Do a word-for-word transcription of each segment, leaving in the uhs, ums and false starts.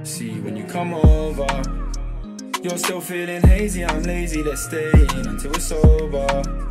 See, when you come over, you're still feeling hazy, I'm lazy, let's stay in until we're sober.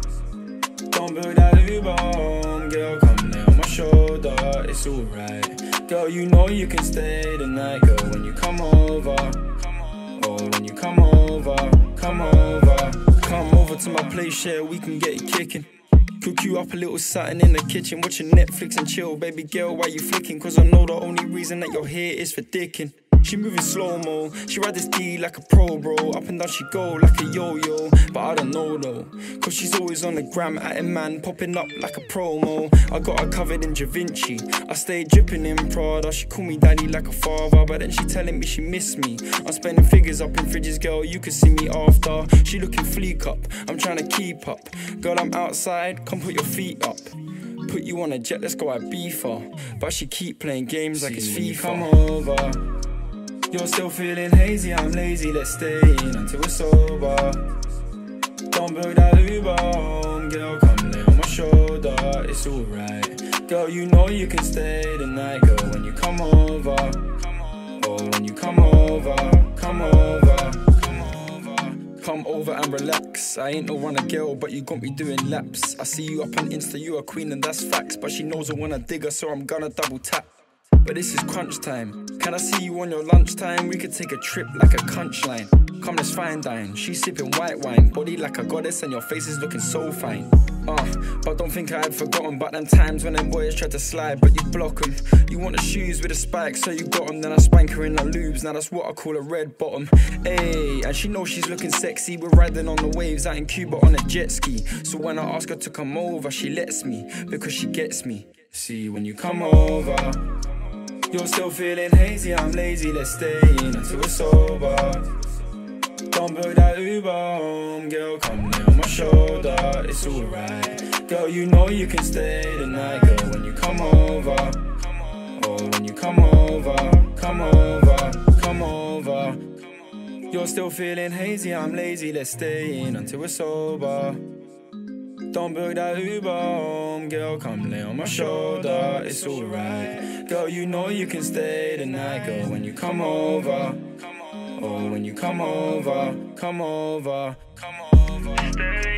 Don't book that Uber home, girl, come lay on my shoulder, it's alright. Girl, you know you can stay the night, girl, when you come over. Oh, when you come over, come over. Come over to my place, yeah, we can get it kicking. Cook you up a little something in the kitchen, watching Netflix and chill. Baby girl, why you flicking? Cause I know the only reason that you're here is for dicking. She moving slow-mo, she ride this D like a pro, bro. Up and down she go like a yo-yo, but I don't know though, cause she's always on the gram at a man, popping up like a promo. I got her covered in Da Vinci, I stay dripping in Prada. She call me daddy like a father, but then she telling me she miss me. I'm spending figures up in fridges, girl, you can see me after. She looking fleek up, I'm trying to keep up. Girl, I'm outside, come put your feet up. Put you on a jet, let's go Ibiza. But she keep playing games like it's FIFA. Come over, you're still feeling hazy, I'm lazy, let's stay in until we're sober. Don't book that Uber home, girl, come lay on my shoulder, it's alright. Girl, you know you can stay the night, girl, when you come over. Oh, when you come over, come over, come over. Come over and relax, I ain't no runner girl, but you got me doing laps. I see you up on Insta, you a queen and that's facts. But she knows I wanna dig her, so I'm gonna double tap. But this is crunch time, can I see you on your lunchtime? We could take a trip like a crunch line. Come, let's fine dine. She's sipping white wine, body like a goddess and your face is looking so fine. Uh, but don't think I had forgotten about them times when them boys tried to slide, but you block them. You want the shoes with the spikes, so you got them. Then I spank her in the lubes, now that's what I call a red bottom. Ayy, and she knows she's looking sexy. We're riding on the waves out in Cuba on a jet ski. So when I ask her to come over, she lets me, because she gets me. See, when you come over, you're still feeling hazy, I'm lazy, let's stay in until we're sober. Don't book that Uber home, girl, come lay on my shoulder, it's alright. Girl, you know you can stay the night, girl, when you come over. Oh, when you come over, come over, come over. You're still feeling hazy, I'm lazy, let's stay in until we're sober. Don't book that Uber home, girl, come lay on my shoulder, it's alright. Girl, you know you can stay the night, girl, when you come over. Oh, when you come over, come over, come over. Stay